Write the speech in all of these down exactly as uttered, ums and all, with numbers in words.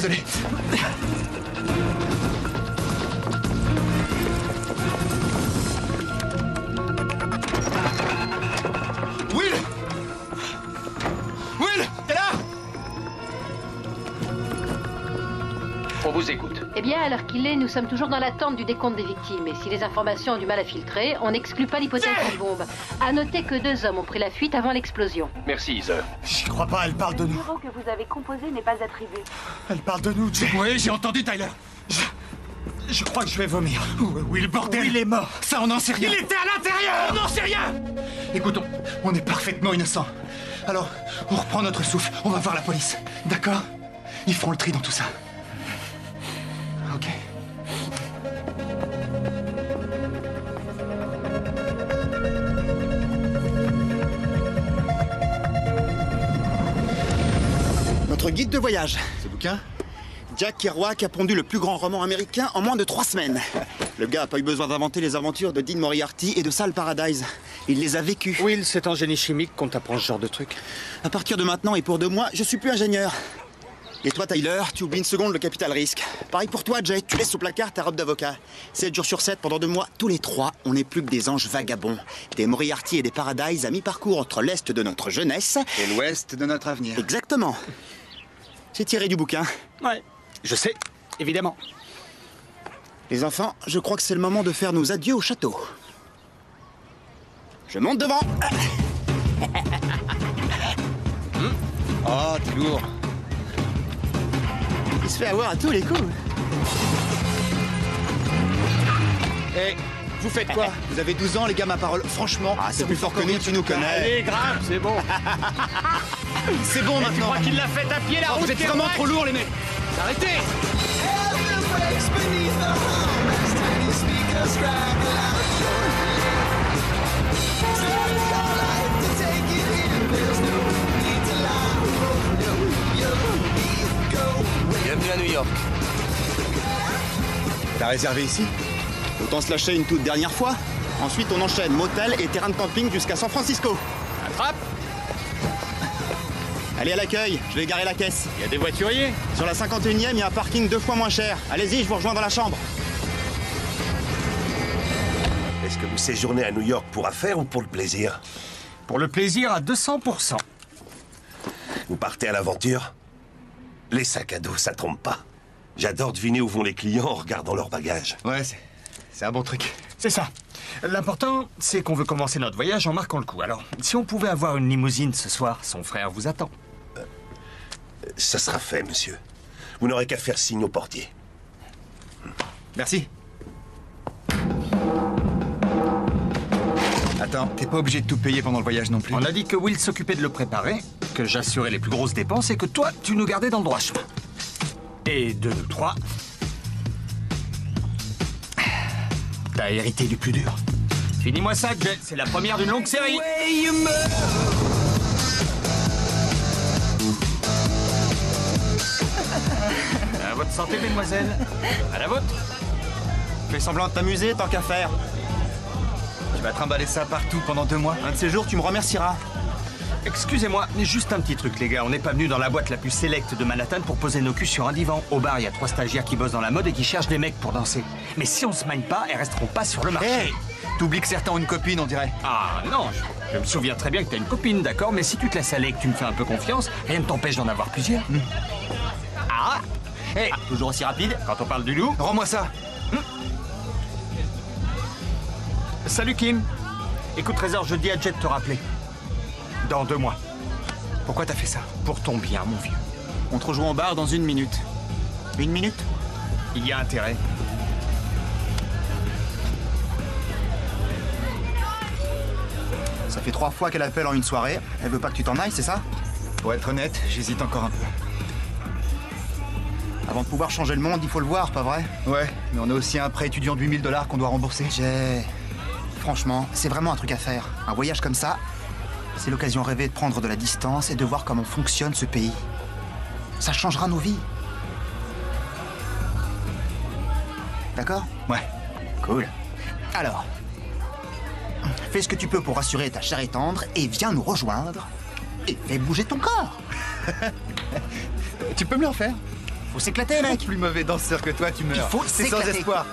désolé. Will! Will! T'es là? On vous écoute. Eh bien, à l'heure qu'il est, nous sommes toujours dans l'attente du décompte des victimes. Et si les informations ont du mal à filtrer, on n'exclut pas l'hypothèse d'une bombe. À noter que deux hommes ont pris la fuite avant l'explosion. Merci, Heather. J'y crois pas, elle parle de Le nous. numéro que vous avez composé n'est pas attribué. Elle parle de nous, Jay. Oui, j'ai entendu, Tyler. Je... Je crois que je vais vomir. Oui, le bordel. Oui, il est mort. Ça, on n'en sait rien. Il était à l'intérieur. On n'en sait rien. Écoute, on, on est parfaitement innocents. Alors, on reprend notre souffle. On va voir la police. D'accord? Ils feront le tri dans tout ça. Ok. Notre guide de voyage. Ce bouquin? Jack Kerouac a pondu le plus grand roman américain en moins de trois semaines. Le gars a pas eu besoin d'inventer les aventures de Dean Moriarty et de Sal Paradise. Il les a vécues. Will, c'est en génie chimique qu'on t'apprend ce genre de truc. À partir de maintenant et pour deux mois, je suis plus ingénieur. Et toi, Tyler, tu oublies une seconde le capital risque. Pareil pour toi, Jay, tu laisses au placard ta robe d'avocat. sept jours sur sept, pendant deux mois, tous les trois, on n'est plus que des anges vagabonds. Des Moriarty et des Paradise à mi-parcours entre l'Est de notre jeunesse... Et l'Ouest de notre avenir. Exactement. C'est tiré du bouquin. Ouais, je sais, évidemment. Les enfants, je crois que c'est le moment de faire nos adieux au château. Je monte devant. Oh, t'es lourd. Il se fait avoir à tous les coups. Hé, vous faites quoi? Vous avez douze ans, les gars, ma parole. Franchement, Ah, c'est plus fort que nous, tu nous connais. Allez, grave, c'est bon. c'est bon Tu maintenant. crois qu'il l'a fait à pied, la Oh, route? vous êtes vraiment trop lourds, les mecs. Arrêtez. Bienvenue à New York. T'as réservé ici? Autant se lâcher une toute dernière fois. Ensuite, on enchaîne motel et terrain de camping jusqu'à San Francisco. Attrape. Allez à l'accueil, je vais garer la caisse. Il y a des voituriers. Sur la cinquante et unième, il y a un parking deux fois moins cher. Allez-y, je vous rejoins dans la chambre. Est-ce que vous séjournez à New York pour affaires ou pour le plaisir? Pour le plaisir à deux cents pour cent. Vous partez à l'aventure? Les sacs à dos, ça trompe pas. J'adore deviner où vont les clients en regardant leurs bagages. Ouais, c'est... c'est un bon truc. C'est ça. L'important, c'est qu'on veut commencer notre voyage en marquant le coup. Alors, si on pouvait avoir une limousine ce soir, son frère vous attend. Ça sera fait, monsieur. Vous n'aurez qu'à faire signe au portier. Merci. Attends, t'es pas obligé de tout payer pendant le voyage non plus. On a dit que Will s'occupait de le préparer, que j'assurais les plus grosses dépenses et que toi, tu nous gardais dans le droit chemin. Et de nous trois, t'as hérité du plus dur. Finis-moi ça, Jay. C'est la première d'une longue série. À votre santé, mesdemoiselles. À la vôtre. Fais semblant de t'amuser, tant qu'à faire. Tu vas trimballer ça partout pendant deux mois. Un de ces jours, tu me remercieras. Excusez-moi, mais juste un petit truc, les gars. On n'est pas venus dans la boîte la plus sélecte de Manhattan pour poser nos culs sur un divan. Au bar, il y a trois stagiaires qui bossent dans la mode et qui cherchent des mecs pour danser. Mais si on se magne pas, elles resteront pas sur le marché. Hé, t'oublies que certains ont une copine, on dirait. Ah non, je, je me souviens très bien que t'as une copine, d'accord? Mais si tu te laisses aller et que tu me fais un peu confiance, rien ne t'empêche d'en avoir plusieurs. Mm. Ah Hé, hey, toujours aussi rapide? Quand on parle du loup... Rends-moi ça. Salut, Kim. Écoute, Trésor, je dis à Jet de te rappeler. Dans deux mois. Pourquoi t'as fait ça? Pour ton bien, mon vieux. On te rejoint au bar dans une minute. Une minute? Il y a intérêt. Ça fait trois fois qu'elle appelle en une soirée. Elle veut pas que tu t'en ailles, c'est ça? Pour être honnête, j'hésite encore un peu. Avant de pouvoir changer le monde, il faut le voir, pas vrai? Ouais, mais on a aussi un prêt étudiant de huit mille dollars qu'on doit rembourser. Jay, franchement, c'est vraiment un truc à faire. Un voyage comme ça, c'est l'occasion rêvée de prendre de la distance et de voir comment fonctionne ce pays. Ça changera nos vies. D'accord? Ouais. Cool. Alors, fais ce que tu peux pour rassurer ta chère et tendre et viens nous rejoindre et fais bouger ton corps. Tu peux me le refaire? Faut s'éclater, mec. Plus mauvais danseur que toi, tu meurs. Il faut C'est sans s'éclater. espoir.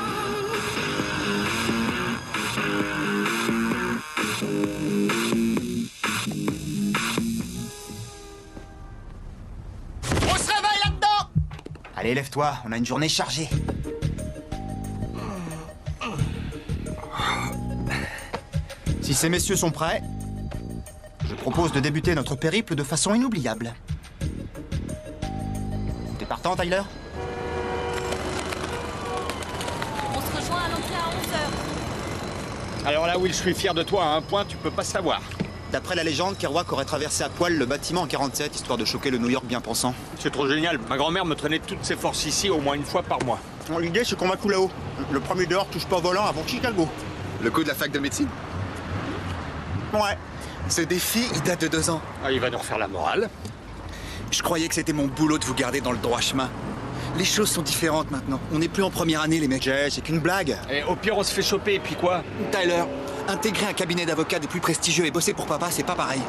On se réveille là-dedans. Allez, lève-toi, on a une journée chargée. Si ces messieurs sont prêts, je propose de débuter notre périple de façon inoubliable. T'es partant, Tyler? On se rejoint à l'entrée à onze heures. Alors là, Will, je suis fier de toi. À un point, tu peux pas savoir. D'après la légende, Kerouac aurait traversé à poil le bâtiment en quarante-sept, histoire de choquer le New York bien pensant. C'est trop génial. Ma grand-mère me traînait toutes ses forces ici au moins une fois par mois. Bon, l'idée, c'est qu'on va tout là-haut. Le premier dehors touche pas au volant avant Chicago. Le coup de la fac de médecine? Ouais. Ce défi, il date de deux ans. Ah, il va nous refaire la morale. Je croyais que c'était mon boulot de vous garder dans le droit chemin. Les choses sont différentes maintenant. On n'est plus en première année, les mecs. Jay, c'est qu'une blague. Et au pire, on se fait choper, et puis quoi? Tyler, intégrer un cabinet d'avocats des plus prestigieux et bosser pour papa, c'est pas pareil.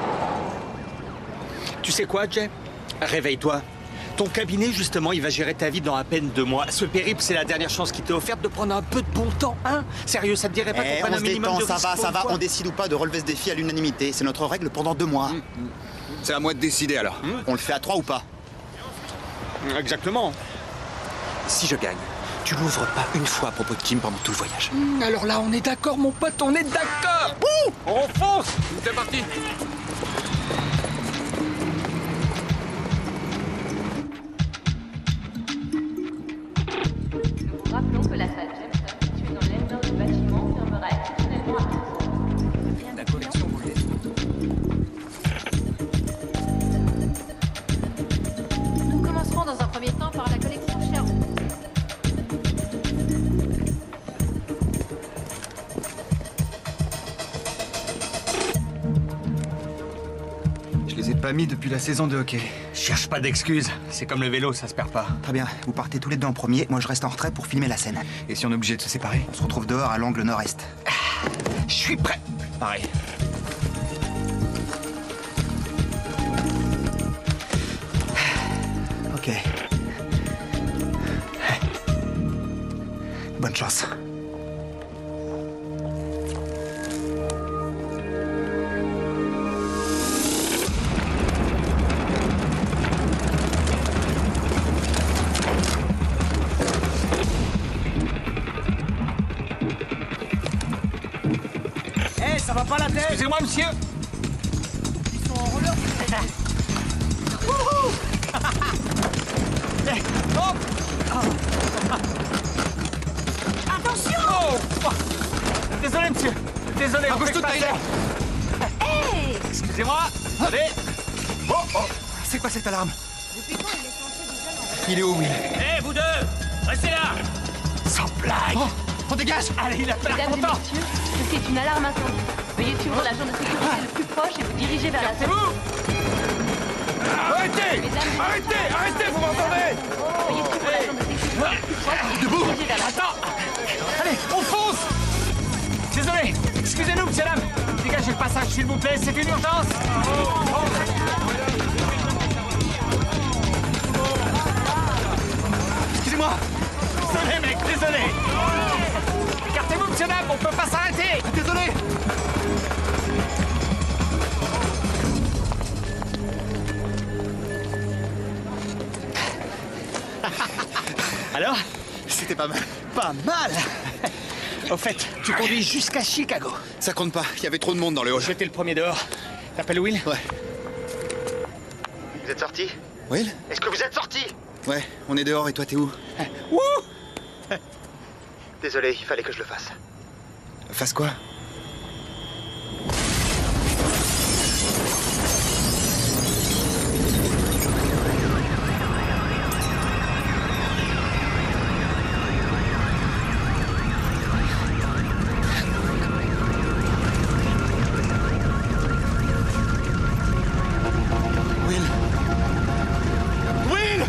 Tu sais quoi, Jay? Réveille-toi. Ton cabinet, justement, il va gérer ta vie dans à peine deux mois. Ce périple, c'est la dernière chance qui t'est offerte de prendre un peu de bon temps, hein? Sérieux, ça te dirait pas qu'on Eh, prenne on un se minimum détend, de ça risque va, pour ça une va. fois? On décide ou pas de relever ce défi à l'unanimité. C'est notre règle pendant deux mois. C'est à moi de décider alors. On le fait à trois ou pas? Exactement. Si je gagne, tu l'ouvres pas une fois à propos de Kim pendant tout le voyage. Hum, alors là, on est d'accord, mon pote, on est d'accord. Ouh, on fonce. C'est parti. Nous rappelons que la salle Jameson, située dans l'aile nord du bâtiment, fermera exceptionnellement à treize heures. La collection voulait. Nous commencerons dans un premier temps par la collection Sherwood. Je les ai pas mis depuis la saison de hockey. Cherche pas d'excuses. C'est comme le vélo, ça se perd pas. Très bien. Vous partez tous les deux en premier. Moi, je reste en retrait pour filmer la scène. Et si on est obligé de se séparer? On se retrouve dehors à l'angle nord-est. Je suis prêt. Pareil. Ok. Bonne chance. Eh, ça va pas la tête? Excusez-moi, monsieur. Attention! Oh. Désolé, monsieur. Désolé. on fait Bouge-toi, pas Tyler. ça. Hey! Excusez-moi. Allez. Oh, oh. C'est quoi cette alarme? Depuis quand il est censé déjà Il est où, Will? Eh, vous deux, restez là. Sans blague. Oh, on dégage! Allez, il a pas l'air Mesdames et content. messieurs, ceci est une alarme incendie. Veuillez suivre l'agent de sécurité le plus proche et vous diriger vers la C'est salle. vous. Arrêtez. Mesdames et Arrêtez. Arrêtez, vous m'entendez? Veuillez suivre l'agent de sécurité le plus proche et vous diriger vers la salle. Attends. Allez, on fonce. Désolé. Excusez-nous, monsieur dame. Dégagez le passage, s'il vous plaît. C'est une urgence. Excusez-moi! Désolé, mec. Désolé. Écartez-vous, monsieur dame. On peut pas s'arrêter. Désolé! Alors? C'était pas mal. Pas mal. Au fait, tu conduis jusqu'à Chicago. Ça compte pas, il y avait trop de monde dans le hall. J'étais le premier dehors. T'appelles Will? Ouais. Vous êtes sortis? Will? Est-ce que vous êtes sortis? Ouais, on est dehors et toi t'es où? Wouh! Désolé, il fallait que je le fasse. Fasse quoi? Will! Will!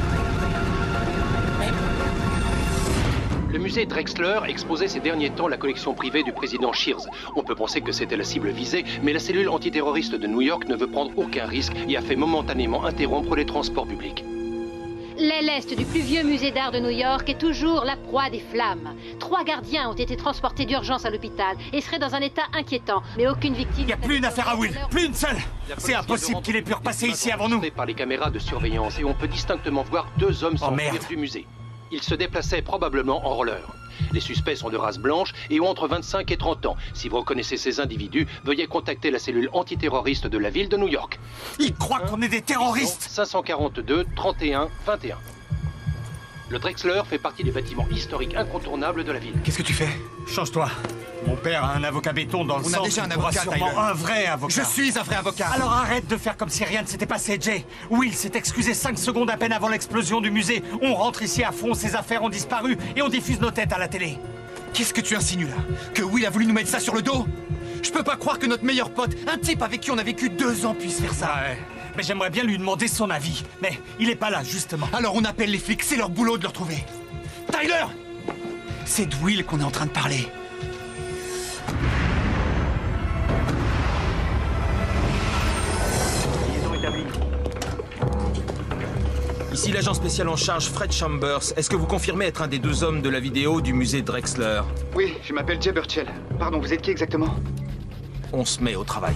Le musée Drexler exposait ces derniers temps la collection privée du président Shears. On peut penser que c'était la cible visée, mais la cellule antiterroriste de New York ne veut prendre aucun risque et a fait momentanément interrompre les transports publics. L'aile est du plus vieux musée d'art de New York est toujours la proie des flammes. Trois gardiens ont été transportés d'urgence à l'hôpital et seraient dans un état inquiétant, mais aucune victime... Il n'y a plus une affaire à Will, plus une seule. C'est impossible qu'il ait pu repasser ici avant nous. Par les caméras de surveillance et on peut distinctement voir deux hommes s'enfuir du musée. Ils se déplaçaient probablement en roller. Les suspects sont de race blanche et ont entre vingt-cinq et trente ans. Si vous reconnaissez ces individus, veuillez contacter la cellule antiterroriste de la ville de New York. Ils croient qu'on est des terroristes. cinq cent quarante-deux trente et un vingt et un. Le Drexler fait partie des bâtiments historiques incontournables de la ville. Qu'est-ce que tu fais? Change-toi. Mon père a un avocat béton dans le On sens. a déjà un il pourra avocat, sûrement Tyler. un vrai avocat. Je suis un vrai avocat. Alors arrête de faire comme si rien ne s'était passé, Jay. Will s'est excusé cinq secondes à peine avant l'explosion du musée. On rentre ici à fond, ses affaires ont disparu et on diffuse nos têtes à la télé. Qu'est-ce que tu insinues là? Que Will a voulu nous mettre ça sur le dos? Je peux pas croire que notre meilleur pote, un type avec qui on a vécu deux ans, puisse faire ça. Ouais. Mais j'aimerais bien lui demander son avis. Mais il est pas là, justement. Alors on appelle les flics, c'est leur boulot de le retrouver. Tyler! C'est de Will qu'on est en train de parler. Liaison établie. Ici l'agent spécial en charge, Fred Chambers. Est-ce que vous confirmez être un des deux hommes de la vidéo du musée Drexler? Oui, je m'appelle Jay Burchell. Pardon, vous êtes qui exactement? On se met au travail.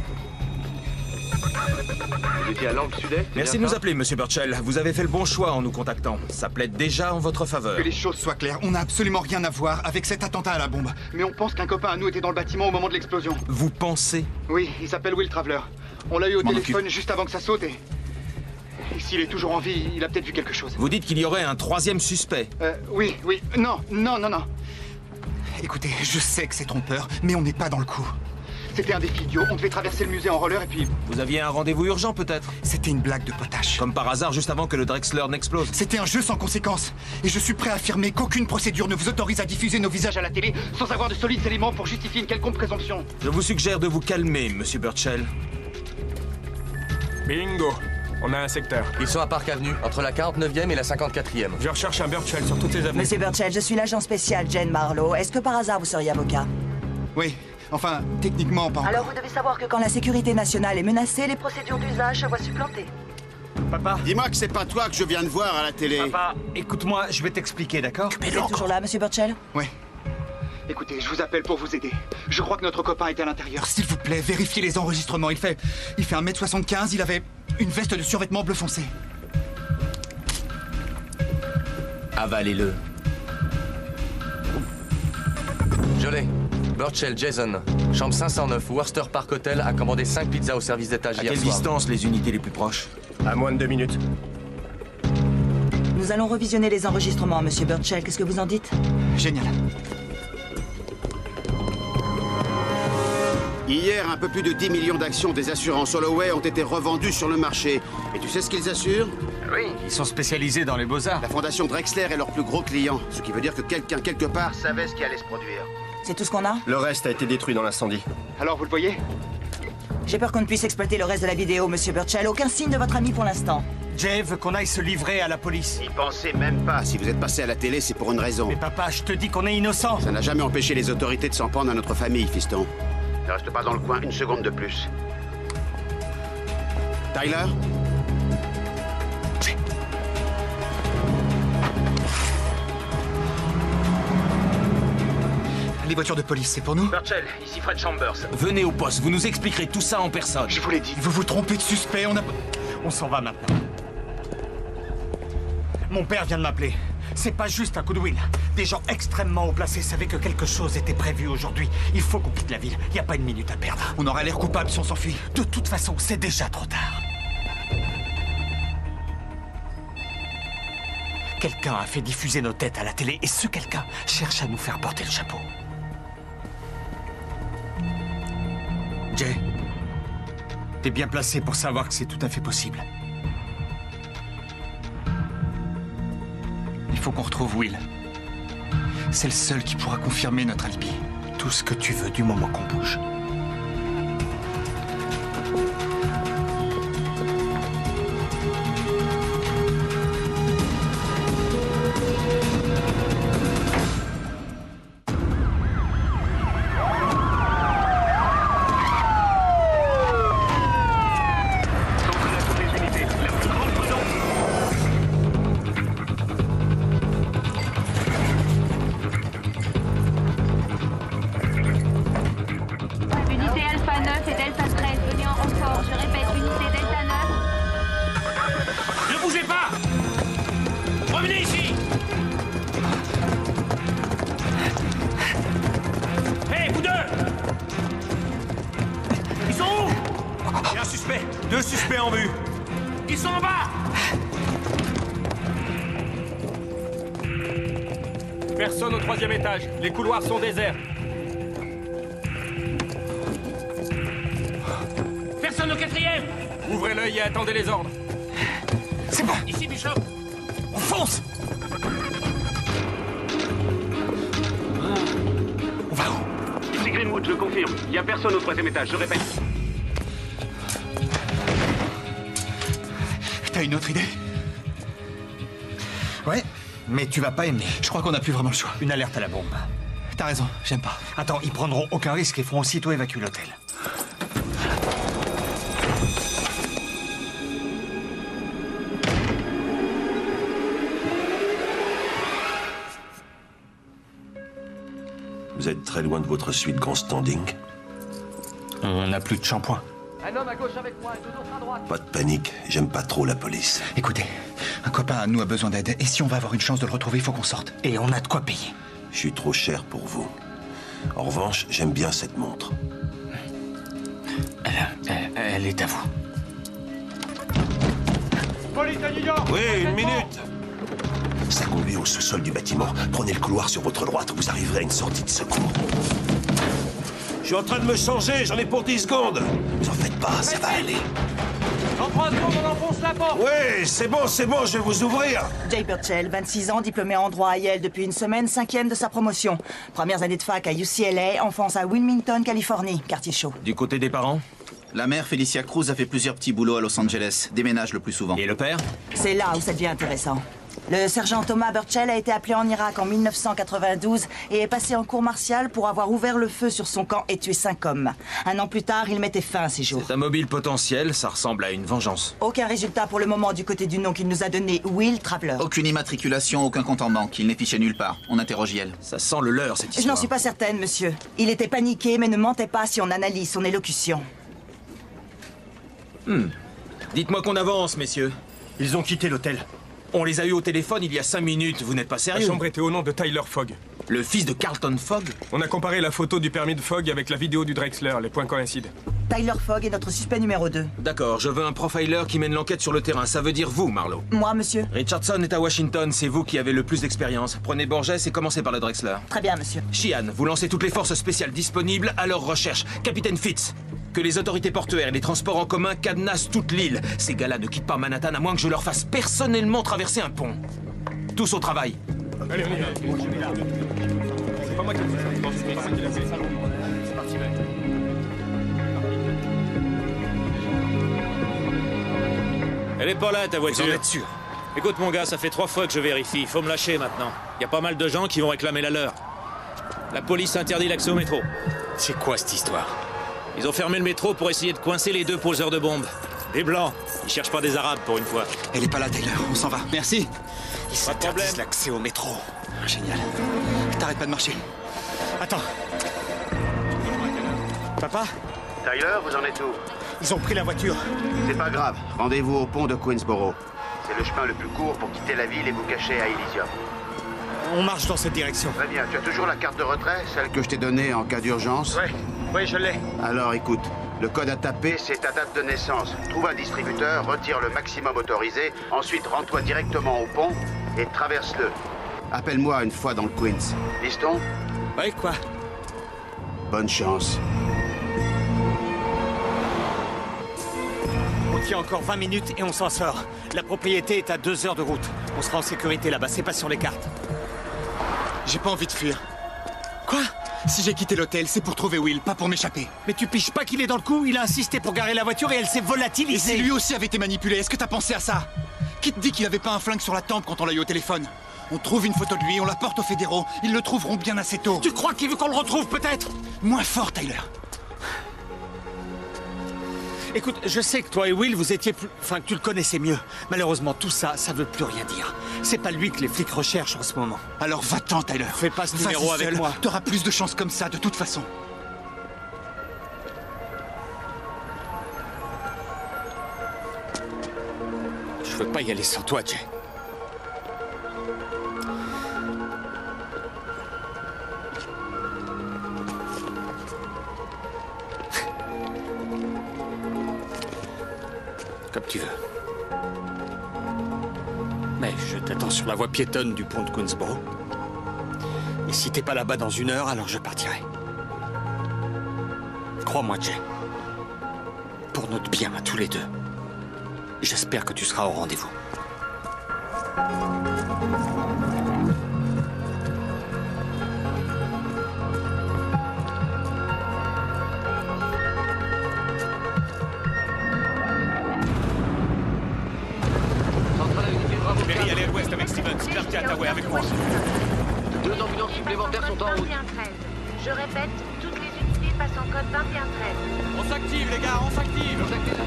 Vous étiez à l'angle sud-est? Merci de nous appeler, monsieur Burchell. Vous avez fait le bon choix en nous contactant. Ça plaide déjà en votre faveur. Que les choses soient claires, on n'a absolument rien à voir avec cet attentat à la bombe. Mais on pense qu'un copain à nous était dans le bâtiment au moment de l'explosion. Vous pensez? Oui, il s'appelle Will Traveler. On l'a eu au téléphone juste avant que ça saute et... et s'il est toujours en vie, il a peut-être vu quelque chose. Vous dites qu'il y aurait un troisième suspect? Euh, oui, oui. Non, non, non, non. Écoutez, je sais que c'est trompeur, mais on n'est pas dans le coup. C'était un défi idiot. On devait traverser le musée en roller et puis... Vous aviez un rendez-vous urgent, peut-être? C'était une blague de potache. Comme par hasard, juste avant que le Drexler n'explose. C'était un jeu sans conséquence. Et je suis prêt à affirmer qu'aucune procédure ne vous autorise à diffuser nos visages à la télé sans avoir de solides éléments pour justifier une quelconque présomption. Je vous suggère de vous calmer, monsieur Burchell. Bingo! On a un secteur. Ils sont à Park Avenue, entre la quarante-neuvième et la cinquante-quatrième. Je recherche un Burchell sur toutes les avenues. Monsieur Burchell, je suis l'agent spécial Jane Marlowe. Est-ce que par hasard vous seriez avocat? Oui. Enfin, techniquement, pas encore. Alors vous devez savoir que quand la sécurité nationale est menacée, les procédures d'usage se voient supplantées. Papa? Dis-moi que c'est pas toi que je viens de voir à la télé. Papa, écoute-moi, je vais t'expliquer, d'accord? Vous êtes toujours là, monsieur Burchell? Oui. Écoutez, je vous appelle pour vous aider. Je crois que notre copain était à l'intérieur. S'il vous plaît, vérifiez les enregistrements. Il fait... Il fait un mètre soixante-quinze, il avait une veste de survêtement bleu foncé. Avalez-le. Je l'ai. Burchell Jason, chambre cinq cent neuf, Worcester Park Hotel, a commandé cinq pizzas au service d'étage À hier quelle soir. distance les unités les plus proches? À moins de deux minutes. Nous allons revisionner les enregistrements, monsieur Burchell. Qu'est-ce que vous en dites? Génial. Hier, un peu plus de dix millions d'actions des assurances Holloway ont été revendues sur le marché. Et tu sais ce qu'ils assurent? Oui. Ils sont spécialisés dans les beaux-arts. La fondation Drexler est leur plus gros client. Ce qui veut dire que quelqu'un, quelque part, savait ce qui allait se produire. C'est tout ce qu'on a? Le reste a été détruit dans l'incendie. Alors, vous le voyez? J'ai peur qu'on ne puisse exploiter le reste de la vidéo, monsieur Burchell. Aucun signe de votre ami pour l'instant. Jay veut qu'on aille se livrer à la police. N'y pensez même pas. Si vous êtes passé à la télé, c'est pour une raison. Mais papa, je te dis qu'on est innocent. Ça n'a jamais empêché les autorités de s'en prendre à notre famille, fiston. Ne reste pas dans le coin une seconde de plus. Tyler? Les voitures de police, c'est pour nous? Burchell, ici Fred Chambers. Venez au poste, vous nous expliquerez tout ça en personne. Je vous l'ai dit. Vous vous trompez de suspect, on a... On s'en va maintenant. Mon père vient de m'appeler. C'est pas juste un coup de Will. Des gens extrêmement haut placés savaient que quelque chose était prévu aujourd'hui. Il faut qu'on quitte la ville. Il n'y a pas une minute à perdre. On aura l'air coupable si on s'enfuit. De toute façon, c'est déjà trop tard. Quelqu'un a fait diffuser nos têtes à la télé et ce quelqu'un cherche à nous faire porter le chapeau. Jay, t'es bien placé pour savoir que c'est tout à fait possible. Il faut qu'on retrouve Will. C'est le seul qui pourra confirmer notre alibi. Tout ce que tu veux du moment qu'on bouge. suspects. Deux suspects en vue. Ils sont en bas. Personne au troisième étage. Les couloirs sont déserts. Personne au quatrième. Ouvrez l'œil et attendez les ordres. C'est bon. Ici, Bishop. On fonce. On va où? Ici Greenwood, je confirme. Il n'y a personne au troisième étage, je répète. T'as une autre idée? Ouais, mais tu vas pas aimer. Je crois qu'on n'a plus vraiment le choix. Une alerte à la bombe. T'as raison, j'aime pas. Attends, ils prendront aucun risque et feront aussitôt évacuer l'hôtel. Vous êtes très loin de votre suite grand standing. On n'a plus de shampoing. Un homme à gauche avec moi et deux autres à droite. Pas de panique, j'aime pas trop la police. Écoutez, un copain à nous a besoin d'aide, et si on va avoir une chance de le retrouver, il faut qu'on sorte. Et on a de quoi payer. Je suis trop cher pour vous. En revanche, j'aime bien cette montre. Elle, elle, elle est à vous. Police à New York! Oui, une minute! Ça conduit au sous-sol du bâtiment. Prenez le couloir sur votre droite, vous arriverez à une sortie de secours. Je suis en train de me changer, j'en ai pour dix secondes. Vous en faites pas, ça va aller. En trois secondes, on enfonce la porte! Oui, c'est bon, c'est bon, je vais vous ouvrir. Jay Burchell, vingt-six ans, diplômé en droit à Yale depuis une semaine, cinquième de sa promotion. Premières années de fac à U C L A, enfance à Wilmington, Californie, quartier chaud. Du côté des parents? La mère, Felicia Cruz, a fait plusieurs petits boulots à Los Angeles. Déménage le plus souvent. Et le père? C'est là où ça devient intéressant. Le sergent Thomas Burchell a été appelé en Irak en mille neuf cent quatre-vingt-douze et est passé en cour martiale pour avoir ouvert le feu sur son camp et tué cinq hommes. Un an plus tard, il mettait fin à ses jours. C'est un mobile potentiel, ça ressemble à une vengeance. Aucun résultat pour le moment du côté du nom qu'il nous a donné, Will Traveler. Aucune immatriculation, aucun compte en banque. Il n'est fiché nulle part. On interroge Yale. Ça sent le leurre, cette histoire. Je n'en suis pas certaine, monsieur. Il était paniqué, mais ne mentait pas si on analyse son élocution. Hmm. Dites-moi qu'on avance, messieurs. Ils ont quitté l'hôtel. On les a eus au téléphone il y a cinq minutes, vous n'êtes pas La sérieux? chambre était au nom de Tyler Fogg. Le fils de Carlton Fogg? On a comparé la photo du permis de Fogg avec la vidéo du Drexler, les points coïncident. Tyler Fogg est notre suspect numéro deux. D'accord, je veux un profiler qui mène l'enquête sur le terrain. Ça veut dire vous, Marlowe. Moi, monsieur. Richardson est à Washington, c'est vous qui avez le plus d'expérience. Prenez Borges et commencez par le Drexler. Très bien, monsieur. Sheehan, vous lancez toutes les forces spéciales disponibles à leur recherche. Capitaine Fitz, que les autorités portuaires et les transports en commun cadenassent toute l'île. Ces gars-là ne quittent pas Manhattan à moins que je leur fasse personnellement traverser un pont. Tous au travail. Allez, on y va. C'est pas moi qui l'ai fait. Non, c'est pas moi qui l'ai fait. C'est parti, mec. Elle est pas là, ta voiture. Vous en êtes sûr? Écoute, mon gars, ça fait trois fois que je vérifie. Faut me lâcher maintenant. Y a pas mal de gens qui vont réclamer la leur. La police interdit l'accès au métro. C'est quoi cette histoire? Ils ont fermé le métro pour essayer de coincer les deux poseurs de bombes. Des blancs. Ils cherchent pas des arabes pour une fois. Elle est pas là, Taylor. On s'en va. Merci. Ils s'interdisent l'accès au métro. Génial. T'arrêtes pas de marcher. Attends. Papa? Tyler, vous en êtes où? Ils ont pris la voiture. C'est pas grave. Rendez-vous au pont de Queensboro. C'est le chemin le plus court pour quitter la ville et vous cacher à Elysium. On marche dans cette direction. Très bien. Tu as toujours la carte de retrait, celle que je t'ai donnée en cas d'urgence? Oui, oui, je l'ai. Alors écoute, le code à taper, c'est ta date de naissance. Trouve un distributeur, retire le maximum autorisé, ensuite rends-toi directement au pont et traverse-le. Appelle-moi une fois dans le Queens. Liston? Ouais, quoi? Bonne chance. On tient encore vingt minutes et on s'en sort. La propriété est à deux heures de route. On sera en sécurité là-bas, c'est pas sur les cartes. J'ai pas envie de fuir. Quoi? Si j'ai quitté l'hôtel, c'est pour trouver Will, pas pour m'échapper. Mais tu piches pas qu'il est dans le coup? Il a insisté pour garer la voiture et elle s'est volatilisée. Et si lui aussi avait été manipulé, est-ce que t'as pensé à ça? Qui te dit qu'il avait pas un flingue sur la tempe quand on l'a eu au téléphone? On trouve une photo de lui, on la porte aux fédéraux. Ils le trouveront bien assez tôt. Tu crois qu'il veut qu'on le retrouve peut-être? Moins fort, Tyler. Écoute, je sais que toi et Will, vous étiez plus... Enfin, que tu le connaissais mieux. Malheureusement, tout ça, ça veut plus rien dire. C'est pas lui que les flics recherchent en ce moment. Alors va-t'en, Tyler. Fais pas ce numéro avec seul. moi. T'auras plus de chances comme ça, de toute façon. Je veux pas y aller sans toi, Jay. Comme tu veux. Mais je t'attends sur la voie piétonne du pont de Queensboro. Et si t'es pas là-bas dans une heure, alors je partirai. Crois-moi, Jay. Pour notre bien à tous les deux. J'espère que tu seras au rendez-vous. Perry, allez à l'ouest avec Stevens. Clark et Hathaway avec moi. Deux ambulances supplémentaires sont en route. Je répète, toutes les unités passent en code vingt et un treize. On s'active, les gars, on s'active.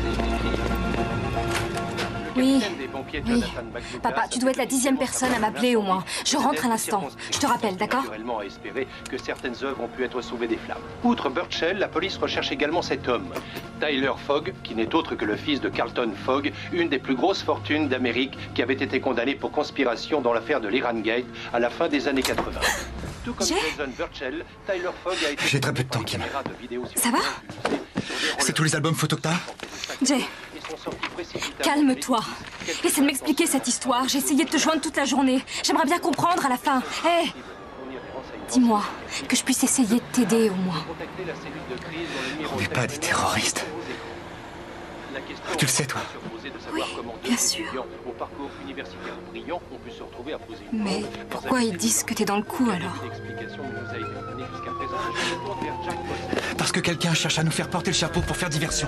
Oui, oui. Papa, tu dois être la dixième personne à m'appeler au moins. Je rentre à l'instant. Je te rappelle, d'accord? Naturellement à espérer que certaines œuvres ont pu être sauvées des flammes. Outre Burchell, la police recherche également cet homme, Tyler Fogg, qui n'est autre que le fils de Carlton Fogg, une des plus grosses fortunes d'Amérique, qui avait été condamné pour conspiration dans l'affaire de l'Iran Gate à la fin des années quatre-vingt. Tout comme Jason Burchell, Tyler Fogg a été... J'ai très peu de temps, Kim. Ça va? C'est tous les albums photos que t'as? Jay, calme-toi. Essaie de m'expliquer cette histoire. J'ai essayé de te joindre toute la journée. J'aimerais bien comprendre à la fin. Hé, hey, dis-moi que je puisse essayer de t'aider au moins. On n'est pas des terroristes. Tu le sais, toi? Oui, bien sûr. Mais pourquoi ils disent que t'es dans le coup, alors? Parce que quelqu'un cherche à nous faire porter le chapeau pour faire diversion.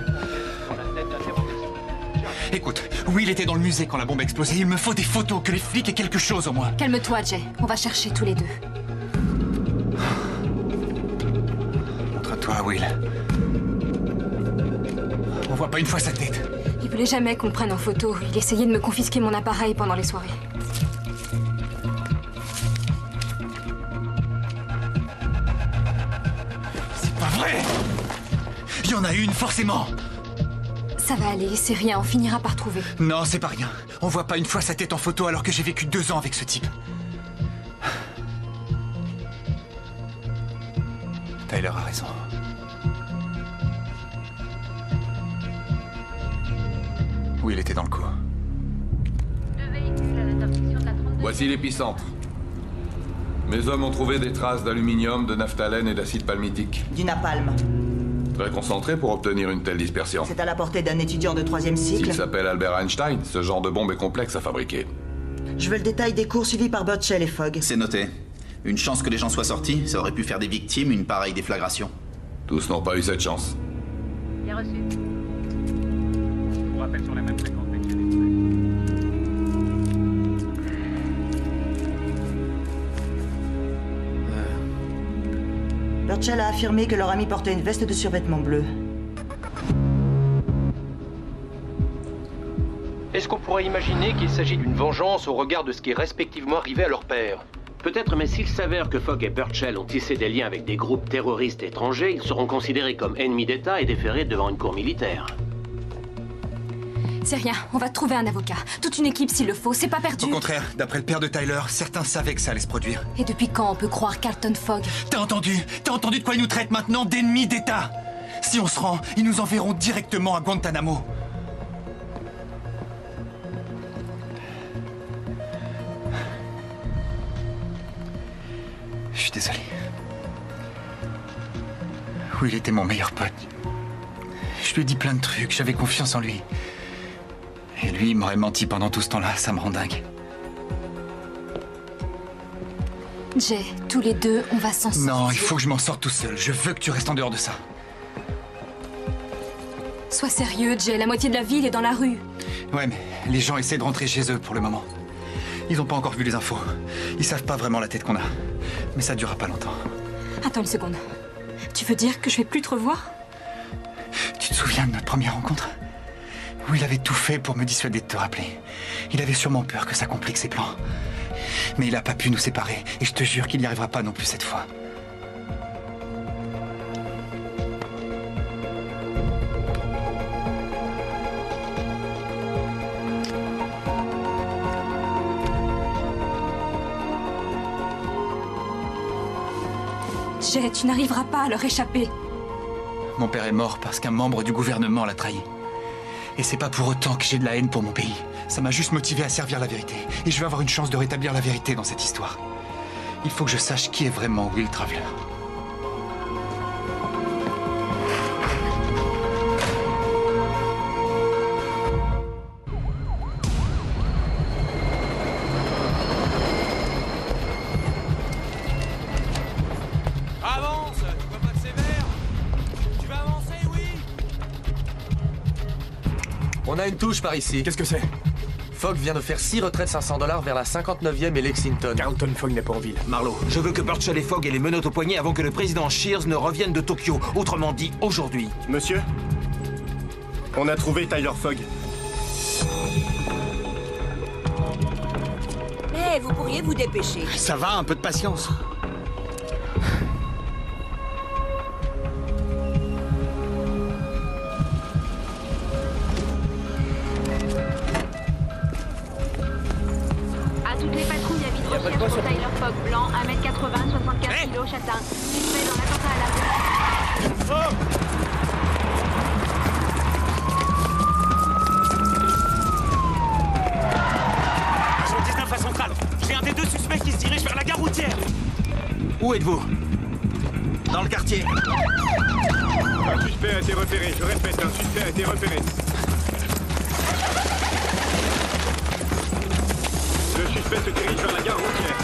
Écoute, Will était dans le musée quand la bombe a explosé. Il me faut des photos, que les flics aient quelque chose au moins. Calme-toi, Jay. On va chercher tous les deux. Montre-toi, Will. On voit pas une fois sa tête. Il voulait jamais qu'on le prenne en photo. Il essayait de me confisquer mon appareil pendant les soirées. C'est pas vrai! Il y en a une, forcément! Ça va aller, c'est rien, on finira par trouver. Non, c'est pas rien. On voit pas une fois sa tête en photo alors que j'ai vécu deux ans avec ce type. Tyler a raison. Will était dans le coup. Voici l'épicentre. Mes hommes ont trouvé des traces d'aluminium, de naphtalène et d'acide palmitique. Du napalm. Très concentré pour obtenir une telle dispersion. C'est à la portée d'un étudiant de troisième cycle. S'il s'appelle Albert Einstein, ce genre de bombe est complexe à fabriquer. Je veux le détail des cours suivis par Burchell et Fogg. C'est noté. Une chance que les gens soient sortis, ça aurait pu faire des victimes, une pareille déflagration. Tous n'ont pas eu cette chance. Bien reçu. Je vous rappelle sur les mêmes fréquences dès qu'il y a des Burchell a affirmé que leur ami portait une veste de survêtement bleu. Est-ce qu'on pourrait imaginer qu'il s'agit d'une vengeance au regard de ce qui est respectivement arrivé à leur père? Peut-être, mais s'il s'avère que Fogg et Burchell ont tissé des liens avec des groupes terroristes étrangers, ils seront considérés comme ennemis d'État et déférés devant une cour militaire. C'est rien, on va trouver un avocat. Toute une équipe s'il le faut, c'est pas perdu. Au contraire, d'après le père de Tyler, certains savaient que ça allait se produire. Et depuis quand on peut croire Carlton Fogg? T'as entendu? T'as entendu de quoi ils nous traitent maintenant? D'ennemis d'État? Si on se rend, ils nous enverront directement à Guantanamo. Je suis désolé. Will était mon meilleur pote. Je lui ai dit plein de trucs, j'avais confiance en lui. Et lui, il m'aurait menti pendant tout ce temps-là, ça me rend dingue. Jay, tous les deux, on va s'en sortir. Non, il faut que je m'en sorte tout seul. Je veux que tu restes en dehors de ça. Sois sérieux, Jay, la moitié de la ville est dans la rue. Ouais, mais les gens essaient de rentrer chez eux pour le moment. Ils n'ont pas encore vu les infos. Ils savent pas vraiment la tête qu'on a. Mais ça durera pas longtemps. Attends une seconde. Tu veux dire que je vais plus te revoir? Tu te souviens de notre première rencontre? Où il avait tout fait pour me dissuader de te rappeler. Il avait sûrement peur que ça complique ses plans. Mais il a pas pu nous séparer. Et je te jure qu'il n'y arrivera pas non plus cette fois. Jay, tu n'arriveras pas à leur échapper. Mon père est mort parce qu'un membre du gouvernement l'a trahi. Et c'est pas pour autant que j'ai de la haine pour mon pays. Ça m'a juste motivé à servir la vérité. Et je vais avoir une chance de rétablir la vérité dans cette histoire. Il faut que je sache qui est vraiment Will Traveler. Avance! Tu vois pas que c'est vert? Tu vas avancer, oui? On a une touche par ici. Qu'est-ce que c'est? Fogg vient de faire six retraites cinq cents dollars vers la cinquante-neuvième et Lexington. Carlton Fogg n'est pas en ville. Marlowe, je veux que Burchell et Fogg aient les menottes au poignet avant que le président Shears ne revienne de Tokyo. Autrement dit, aujourd'hui. Monsieur, on a trouvé Tyler Fogg. Eh, vous pourriez vous dépêcher. Ça va, un peu de patience. Recherche pour Tyler Fogg, blanc, un mètre quatre-vingts, soixante-quinze kilos, châtain. Suspect dans l'attentat à la rue. soixante-dix-neuf à Centrale. J'ai un des deux suspects qui se dirige vers la gare routière. Où êtes-vous? Dans le quartier. Un suspect a été repéré. Je répète, un suspect a été repéré. Le suspect se dirige vers la gare routière.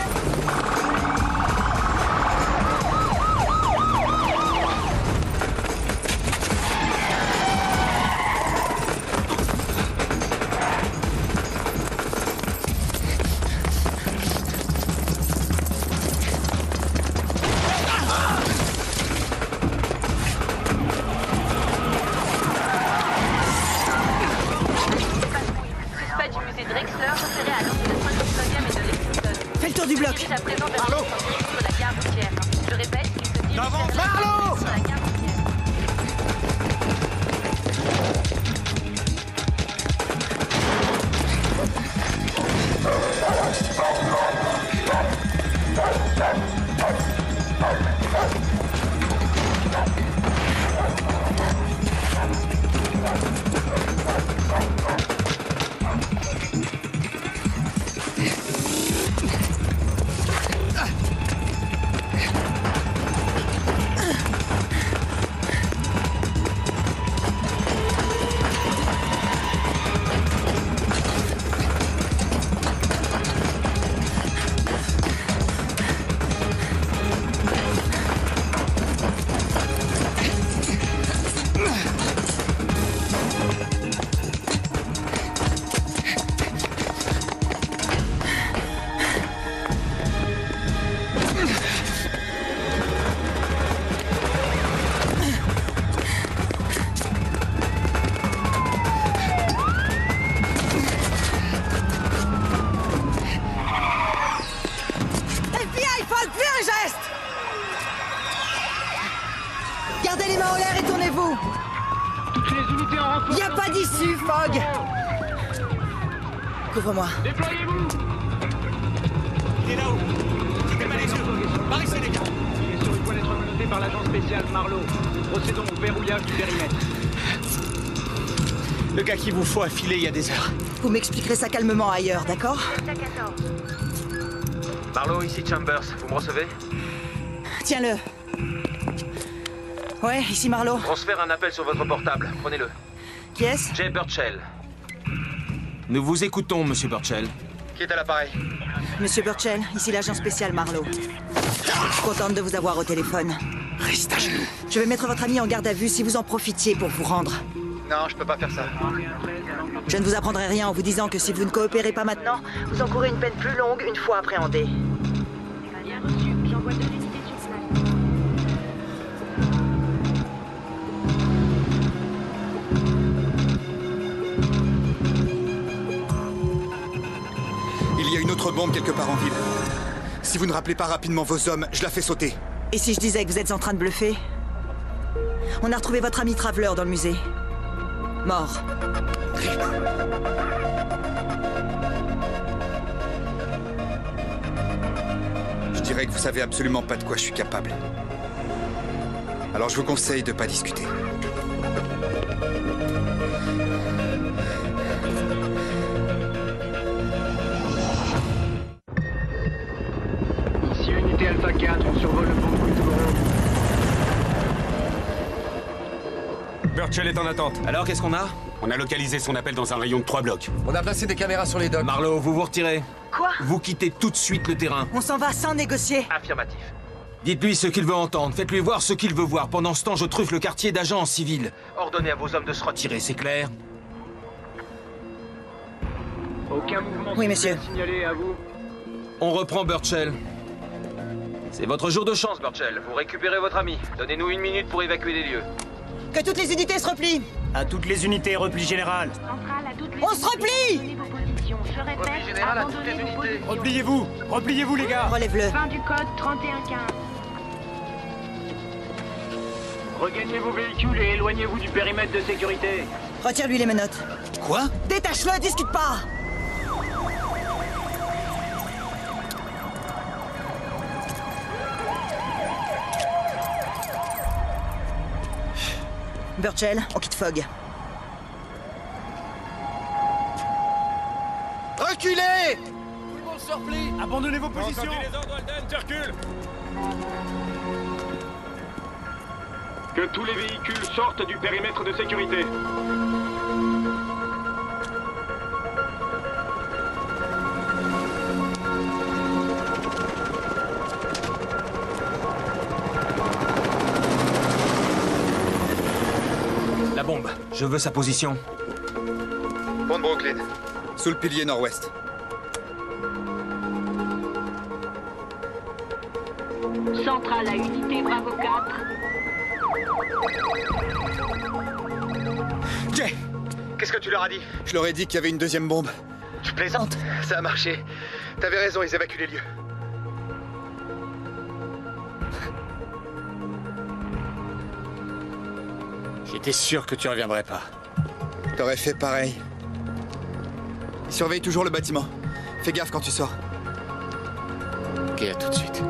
Couvre-moi. Déployez-vous! Il est là-haut. Quittez pas les yeux. Barrissez les gars. Il est sur le point d'être menotté par l'agent spécial Marlowe. Procédons au verrouillage du périmètre. Le gars qu'il vous faut a filé il y a des heures. Vous m'expliquerez ça calmement ailleurs, d'accord? Marlowe, ici Chambers. Vous me recevez? Tiens-le. Ouais, ici Marlowe. Transfère un appel sur votre portable. Prenez-le. Qui est-ce? Jay Burchell. Nous vous écoutons, Monsieur Burchell. Qui est à l'appareil? Monsieur Burchell, ici l'agent spécial Marlowe. Je suis contente de vous avoir au téléphone. Reste à genoux. Je vais mettre votre ami en garde à vue si vous en profitiez pour vous rendre. Non, je peux pas faire ça. Je ne vous apprendrai rien en vous disant que si vous ne coopérez pas maintenant, vous encourez une peine plus longue une fois appréhendée. Bien reçu, j'envoie deux unités sur place. Il y a une autre bombe quelque part en ville. Si vous ne rappelez pas rapidement vos hommes, je la fais sauter. Et si je disais que vous êtes en train de bluffer? On a retrouvé votre ami Traveler dans le musée. Mort. Je dirais que vous savez absolument pas de quoi je suis capable. Alors je vous conseille de pas discuter. Burchell est en attente. Alors, qu'est-ce qu'on a? On a localisé son appel dans un rayon de trois blocs. On a placé des caméras sur les docks. Marlowe, vous vous retirez. Quoi? Vous quittez tout de suite le terrain. On s'en va sans négocier. Affirmatif. Dites-lui ce qu'il veut entendre. Faites-lui voir ce qu'il veut voir. Pendant ce temps, je truffe le quartier d'agents en civil. Ordonnez à vos hommes de se retirer. Tirez, c'est clair? Aucun mouvement Oui, monsieur. signalé à vous. On reprend Burchell. C'est votre jour de chance, Burchell. Vous récupérez votre ami. Donnez-nous une minute pour évacuer les lieux. Que toutes les unités se replient. À toutes les unités, repli général. On se replie. Je répète, abandonnez vos positions. Repliez-vous, repliez-vous les gars. Relève-le. Fin du code trente et un quinze. Regagnez vos véhicules et éloignez-vous du périmètre de sécurité. Retire-lui les menottes. Quoi? Détache-le, discute pas. Burchell, on quitte Fogg. Reculez! Tout le monde se replie. Abandonnez vos positions. Entendu les ordres, Alden, tu recules. Que tous les véhicules sortent du périmètre de sécurité. La bombe. Je veux sa position. Pont de Brooklyn. Sous le pilier nord-ouest. Centrale à unité Bravo quatre. Jay! Qu'est-ce que tu leur as dit? Je leur ai dit qu'il y avait une deuxième bombe. Tu plaisantes? Ça a marché. T'avais raison, ils évacuent les lieux. J'étais sûr que tu reviendrais pas. T'aurais fait pareil. Surveille toujours le bâtiment. Fais gaffe quand tu sors. Ok, à tout de suite.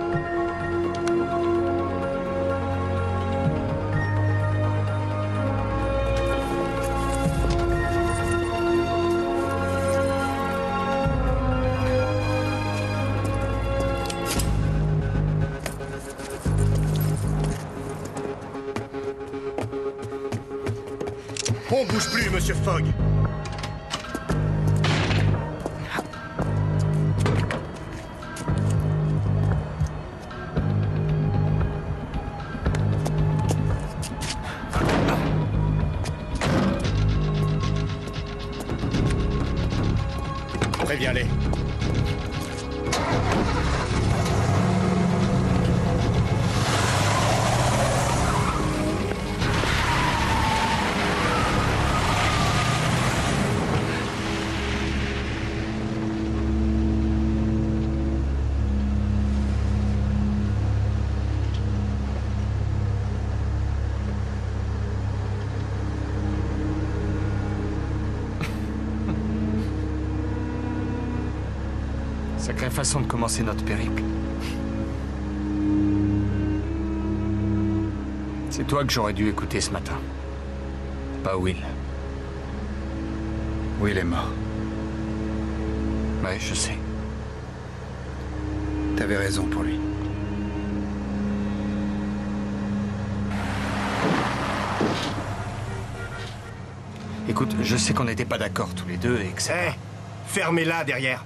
On bouge plus, monsieur Fogg. Préviens-les. Sacrée façon de commencer notre périple. C'est toi que j'aurais dû écouter ce matin. Pas Will. Will est mort. Ouais, je sais. T'avais raison pour lui. Écoute, je sais qu'on n'était pas d'accord tous les deux et que ça... Hé, fermez-la derrière.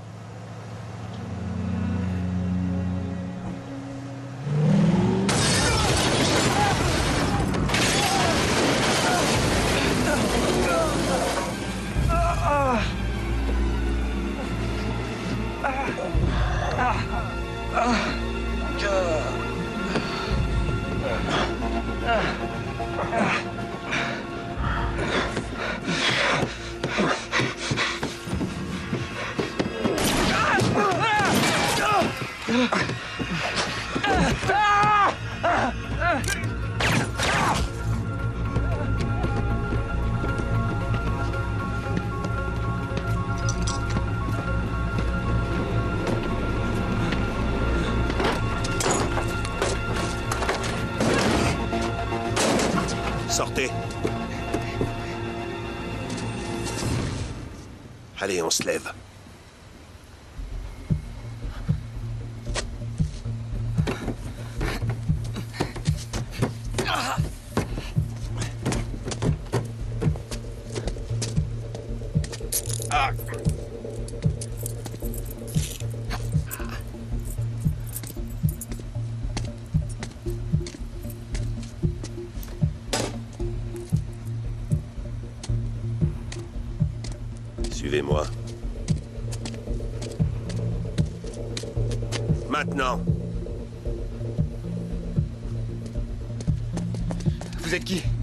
Sortez. Allez, on se lève. Ah. Suivez-moi. Maintenant. Vous êtes qui?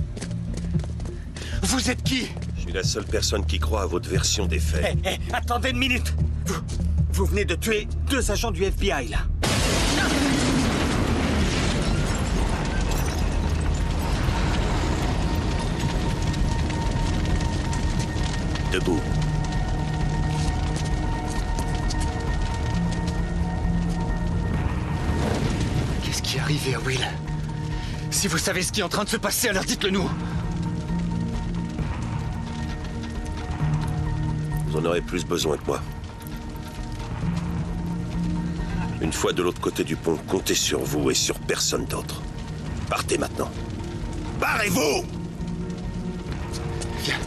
Vous êtes qui? Je suis la seule personne qui croit à votre version des faits. Hé, hey, hey, attendez une minute. Vous, vous venez de tuer deux agents du F B I, là. Debout. Qu'est-ce qui est arrivé à Will? Si vous savez ce qui est en train de se passer, alors dites-le nous. Vous en aurez plus besoin que moi. Une fois de l'autre côté du pont, comptez sur vous et sur personne d'autre. Partez maintenant. Barrez-vous! Viens.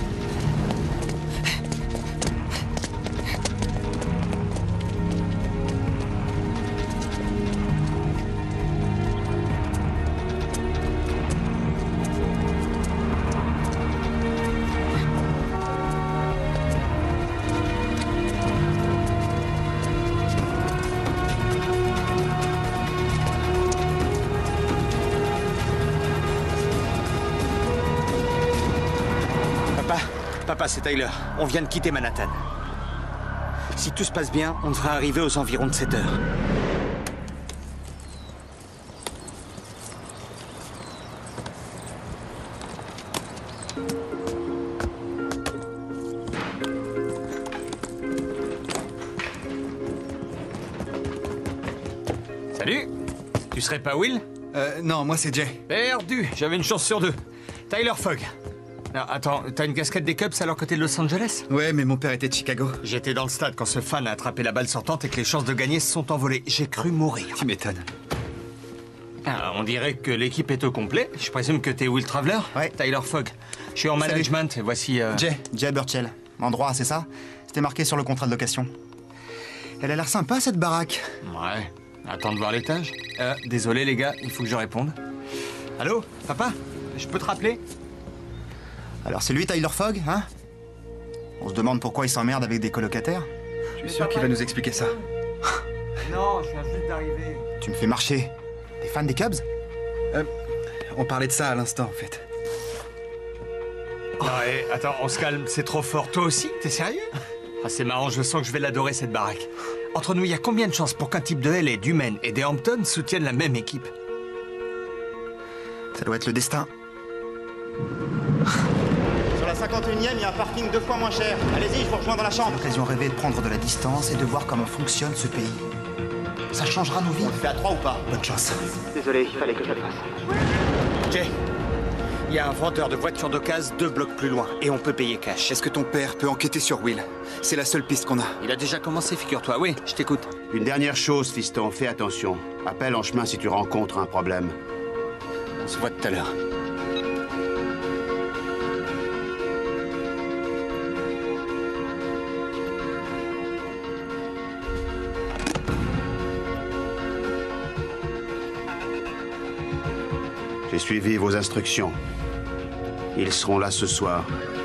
Papa, c'est Tyler. On vient de quitter Manhattan. Si tout se passe bien, on devrait arriver aux environs de sept heures. Salut. Tu serais pas Will? Euh, non, moi c'est Jay. Perdu. J'avais une chance sur deux. Tyler Fogg. Non, attends, t'as une casquette des Cubs à leur côté de Los Angeles? Ouais, mais mon père était de Chicago. J'étais dans le stade quand ce fan a attrapé la balle sortante et que les chances de gagner se sont envolées. J'ai cru mourir. Tu m'étonnes. Ah, on dirait que l'équipe est au complet. Je présume que t'es Will Traveler? Ouais. Tyler Fogg. Je suis en Salut. management et voici... Euh... Jay. Jay Burchell. En droit, c'est ça? C'était marqué sur le contrat de location. Elle a l'air sympa, cette baraque. Ouais. Attends de voir l'étage. Euh, désolé les gars, il faut que je réponde. Allô, papa? Je peux te rappeler? Alors c'est lui Tyler Fogg, hein? On se demande pourquoi il s'emmerde avec des colocataires. Je suis sûr qu'il va nous expliquer ça. Non, je viens juste d'arriver. Tu me fais marcher. T'es fan des Cubs? Euh, on parlait de ça à l'instant, en fait. Ouais, attends, on se calme, c'est trop fort. Toi aussi? T'es sérieux? Ah, c'est marrant, je sens que je vais l'adorer, cette baraque. Entre nous, il y a combien de chances pour qu'un type de L A, du Maine et des Hamptons soutiennent la même équipe? Ça doit être le destin. Sur la cinquante et unième, il y a un parking deux fois moins cher. Allez-y, je vous rejoins dans la chambre. L'occasion rêvée de prendre de la distance et de voir comment fonctionne ce pays. Ça changera nos vies. On le fait à trois ou pas? Bonne chance. Désolé, il fallait que je le fasse. Jay, il y a un vendeur de voitures d'occasion deux blocs plus loin et on peut payer cash. Est-ce que ton père peut enquêter sur Will? C'est la seule piste qu'on a. Il a déjà commencé, figure-toi. Oui, je t'écoute. Une dernière chose, fiston, fais attention. Appelle en chemin si tu rencontres un problème. On se voit tout à l'heure. J'ai suivi vos instructions. Ils seront là ce soir.